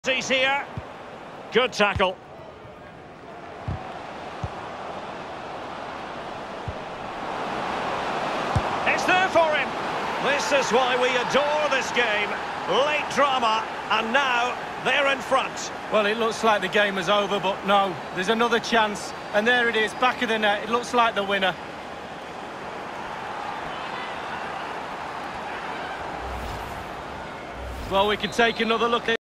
He's here. Good tackle. It's there for him. This is why we adore this game. Late drama, and now they're in front. Well, it looks like the game is over, but no, there's another chance. And there it is, back of the net. It looks like the winner. Well, we can take another look at